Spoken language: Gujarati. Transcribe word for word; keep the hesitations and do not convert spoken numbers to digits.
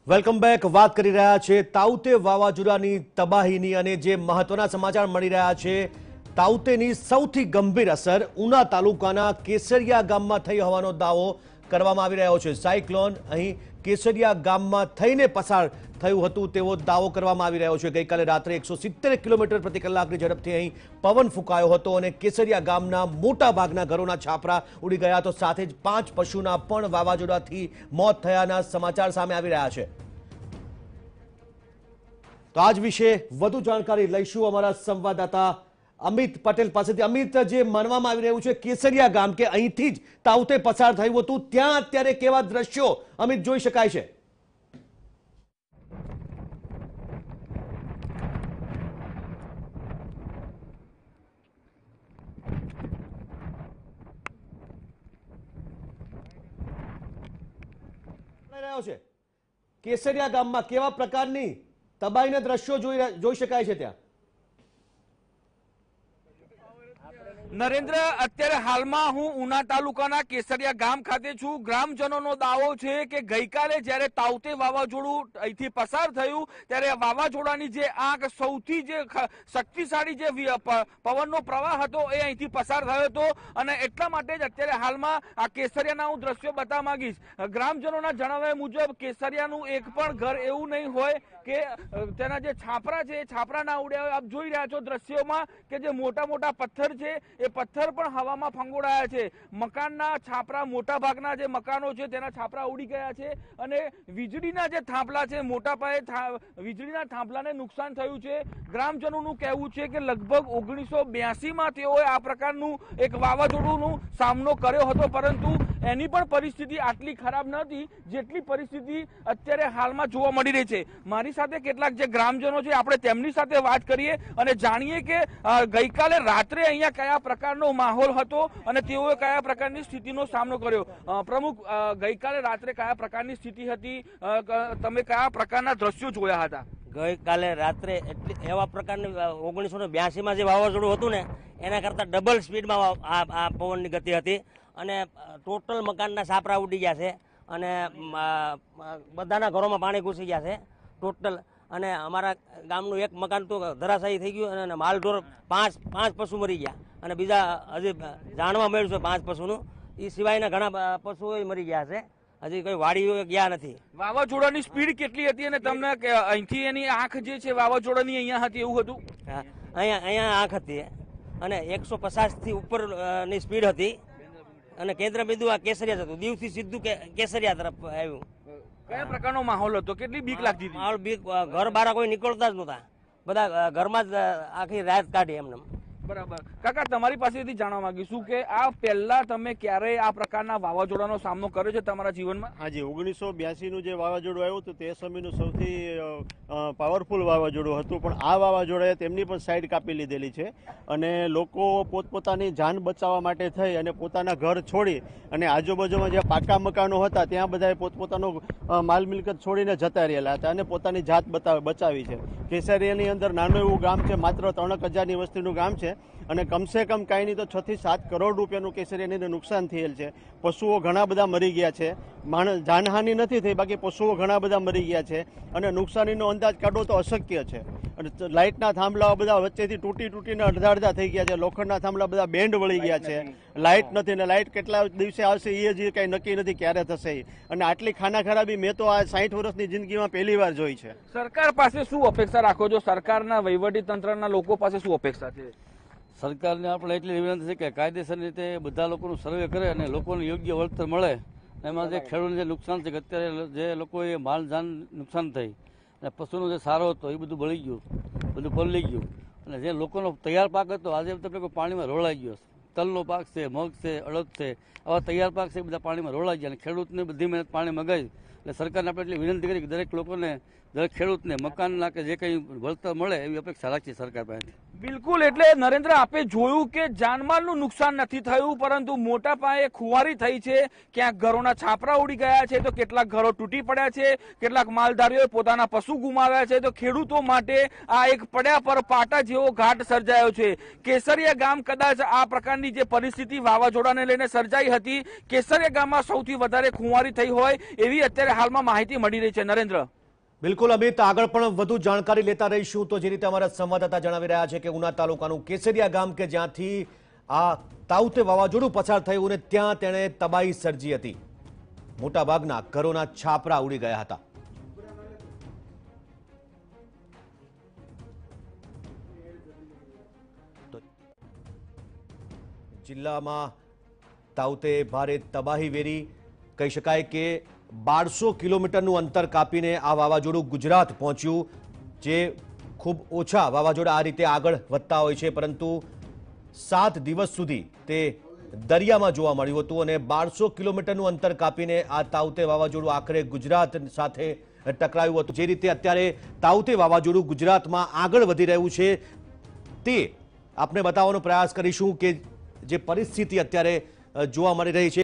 Welcome back. વાત કરી રહ્યા છે તાઉતે વાવાઝોડાની તબાહીની અને જે મહત્વના સમાચાર મળી રહ્યા છે તાઉતેની સૌથી ગંભીર અસર ઉના તાલુકાના કેસરિયા ગામમાં થઈ હોવાનો દાવો કરવામાં આવી રહ્યો છે। સાયક્લોન અહીં કેસરિયા ગામમાં થઈને પસાર થયું હતું તેવો દાવો કરવામાં આવી રહ્યો છે। ગઈકાલે રાત્રે એકસો સિત્તેર કિલોમીટર પ્રતિ કલાકની ઝડપથી અહીં પવન ફૂંકાયો હતો અને કેસરિયા ગામના મોટા ભાગના ઘરોના છાપરા ઉડી ગયા તો સાથે જ પાંચ પશુના પણ વાવાઝોડાથી મોત થયાના સમાચાર સામે આવી રહ્યા છે। તો આજ વિશે વધુ જાણકારી લઈશું અમારા સંવાદદાતા અમિત પટેલ પાસેથી। અમિત, જે માનવામાં આવી રહ્યું છે કેસરિયા ગામ કે અહીંથી જ તાઉતે પસાર થયું હતું, ત્યાં અત્યારે કેવા દ્રશ્યો અમિત જોઈ શકાય છે? કેસરિયા ગામમાં કેવા પ્રકારની તબાહીના દ્રશ્યો જોઈ જોઈ શકાય છે ત્યાં? નરેન્દ્ર, અત્યારે હાલમાં હું ઉના તાલુકાના કેસરિયા ગામ ખાતે છું। ગ્રામજનોનો દાવો છે કે ગઈકાલે જ્યારે તાઉતે વાવાઝોડું અહીંથી પસાર થયું ત્યારે વાવાઝોડાની જે આંખ સૌથી જે શક્તિશાળી જે પવનનો પ્રવાહ હતો એ અહીંથી પસાર થયો હતો અને એટલા માટે જ અત્યારે હાલમાં આ કેસરિયાના હું દ્રશ્યો બતાવવા માંગીશ। ગ્રામજનોના જણાવ્યા મુજબ કેસરિયાનું એક પણ ઘર એવું નહીં હોય કે તેના જે છાપરા છે એ છાપરા ના ઉડ્યા હોય। આપ જોઈ રહ્યા છો દ્રશ્યોમાં કે જે મોટા મોટા પથ્થર છે એ પથ્થર પણ હવામાં ફંગોળાયા છે। મકાનના છાપરા, મોટા ભાગના જે મકાનો છે તેના છાપરા ઉડી ગયા છે અને વીજળીના જે થાંભલા છે, મોટા પાયે વીજળીના થાંભલાને નુકસાન થયું છે। ગ્રામજનોનું કહેવું છે કે લગભગ ઓગણીસો બ્યાસી માં તેઓએ આ પ્રકારનું એક વાવાઝોડુંનો સામનો કર્યો હતો, પરંતુ એની પણ પરિસ્થિતિ આટલી ખરાબ નહોતી જેટલી પરિસ્થિતિ અત્યારે હાલમાં જોવા મળી રહી છે। મારી સાથે કેટલાક જે ગ્રામજનો છે, આપણે તેમની સાથે વાત કરીએ અને જાણીએ કે ગઈકાલે રાત્રે અહીંયા કયા પ્રકારનો માહોલ હતો અને તેઓએ કયા પ્રકારની સ્થિતિનો સામનો કર્યો। પ્રમુખ, ગઈકાલે રાત્રે કયા પ્રકારની સ્થિતિ હતી? તમે કયા પ્રકારના દ્રશ્યો જોયા હતા? ગઈકાલે રાત્રે એટલી એવા પ્રકારની ઓગણીસો ને બ્યાસી માં જે વાવાઝોડું હતું ને એના કરતાં ડબલ સ્પીડમાં આ પવનની ગતિ હતી અને ટોટલ મકાનના છાપરા ઉડી ગયા છે અને બધાના ઘરોમાં પાણી ઘૂસી ગયા છે ટોટલ। અને અમારા ગામનું એક મકાન તો ધરાશાયી થઈ ગયું અને માલઢોર પાંચ પાંચ પશુ મરી ગયા અને બીજા હજી જાણવા મળ્યું છે પાંચ પશુનું, એ સિવાયના ઘણા પશુઓ મરી ગયા છે, હજી કોઈ વાડીઓ ગયા નથી। વાવાઝોડાની સ્પીડ કેટલી હતી અને તમને અહીંથી એની આંખ જે છે વાવાઝોડાની અહીંયા હતી એવું હતું? અહીંયા અહીંયા આંખ હતી અને એકસો પચાસ થી ઉપરની સ્પીડ હતી અને કેન્દ્ર બિંદુ આ કેસરિયા હતું, દીવથી સીધું કેસરિયા તરફ આવ્યું। કયા પ્રકારનો માહોલ હતો? કેટલી બીક લાગતી હતી? માહોલ બીક, ઘર બહાર કોઈ નીકળતા જ નહોતા, બધા ઘરમાં જ આખી રાત કાઢી એમને। બરાબર કાકા, તમારી પાસેથી જાણવા માંગીશું કે આ પહેલા તમે ક્યારે આ પ્રકારના વાવાઝોડાનો સામનો કર્યો છે તમારા જીવનમાં? હાજી, ઓગણીસો બ્યાસી નું જે વાવાઝોડું આવ્યું હતું તે સમયનું સૌથી પાવરફુલ વાવાઝોડું હતું, પણ આ વાવાઝોડાએ તેમની પણ સાઈડ કાપી લીધેલી છે અને લોકો પોતપોતાની જાન બચાવવા માટે થઈ અને પોતાના ઘર છોડી અને આજુબાજુમાં જે પાકા મકાનો હતા ત્યાં બધાએ પોતપોતાનો માલ મિલકત છોડીને જતા રહેલા હતા અને પોતાની જાત બચાવી છે। કેસરિયાની અંદર નાનું એવું ગામ છે, માત્ર ત્રણ હજારની વસ્તીનું ગામ છે અને કમસે કમ કાંઈ નહીં તો છ થી સાત કરોડ રૂપિયાનું કેસરિયાની અંદર નુકસાન થયેલ છે। પશુઓ ઘણા બધા મરી ગયા છે, માણસ જાનહાનિ નથી થઈ, બાકી પશુઓ ઘણા બધા મરી ગયા છે અને નુકસાનીનો અંદાજ કાઢવો તો અશક્ય છે। અને લાઇટના થાંભલા બધા વચ્ચેથી તૂટી તૂટીને અડધા અડધા થઈ ગયા છે, લોખંડના થાંભલા બધા બેન્ડ વળી ગયા છે, લાઇટ નથી ને લાઇટ કેટલા દિવસે આવશે એ જ કંઈ નક્કી નથી ક્યારે થશે। અને આટલી ખાના ખરાબી મેં તો આ સાઠ વર્ષની જિંદગીમાં પહેલી વાર જોઈ છે। સરકાર પાસે શું અપેક્ષા રાખો છો? સરકારના વહીવટી તંત્રના લોકો પાસે શું અપેક્ષા છે? સરકારને આપણે એટલી વિનંતી છે કે કાયદેસર રીતે બધા લોકોનું સર્વે કરે અને લોકોને યોગ્ય વળતર મળે। એમાં જે ખેડૂતને જે નુકસાન છે, અત્યારે જે લોકોએ માલ જાન નુકસાન થઈ અને પશુનો જે સારો હતો એ બધું બળી ગયું, બધું પલળી ગયું અને જે લોકોનો તૈયાર પાક હતો આજે તમને પાણીમાં રોળાઈ ગયો। તલનો પાક છે, મગ છે, અડદ છે, આવા તૈયાર પાક છે બધા પાણીમાં રોળાઈ ગયા અને ખેડૂતને બધી મહેનત પાણી મગાવી। એટલે સરકારને આપણે એટલી વિનંતી કરી કે દરેક લોકોને, દરેક ખેડૂતને મકાનના કે જે કંઈ વળતર મળે એવી અપેક્ષા રાખીએ સરકાર પાસેથી। બિલકુલ, એટલે નરેન્દ્ર, આપે જોયું કે જાનમાલનું નુકસાન નથી થયું પરંતુ મોટા પાયે ખુવારી થઈ છે। ક્યાંક ઘરોના છાપરા ઉડી ગયા છે તો કેટલાક ઘરો તૂટી પડ્યા છે, કેટલાક માલધારીઓએ પોતાના પશુ ગુમાવ્યા છે, તો ખેડૂતો માટે આ એક પડ્યા પર પાટા જેવો ઘાટ સર્જાયો છે। કેસરિયા ગામ કદાચ આ પ્રકારની જે પરિસ્થિતિ વાવાઝોડાને લઈને સર્જાઈ હતી, કેસરિયા ગામમાં સૌથી વધારે ખુવારી થઈ હોય એવી અત્યારે હાલમાં માહિતી મળી રહી છે। નરેન્દ્ર। બિલકુલ અમિત, આગળ પણ વધુ જાણકારી લેતા રહીશું. તો જે રીતે અમારા સંવાદદાતા જણાવી રહ્યા છે કે ઉના તાલુકાનું કેસરિયા ગામ કે જ્યાંથી આ તાઉતે વાવાઝોડું પસાર થયું અને ત્યાં તેણે તબાહી સર્જી હતી. મોટાભાગના ઘરોના છાપરા ઉડી ગયા હતા. જિલ્લામાં તાઉતે ભારે તબાહી વેરી. કહી શકાય કે બારસો કિલોમીટરનું અંતર કાપીને આ વાવાઝોડું ગુજરાત પહોંચ્યું. જે ખૂબ ઓછા વાવાઝોડા આ રીતે આગળ વધતા હોય છે, પરંતુ સાત દિવસ સુધી તે દરિયામાં જોવા મળ્યું હતું અને બારસો કિલોમીટરનું અંતર કાપીને આ તાઉતે વાવાઝોડું આખરે ગુજરાત સાથે ટકરાયું હતું. જે રીતે અત્યારે તાઉતે વાવાઝોડું ગુજરાતમાં આગળ વધી રહ્યું છે તે આપને બતાવવાનો પ્રયાસ કરીશું કે જે પરિસ્થિતિ અત્યારે જોવા મળી રહી છે.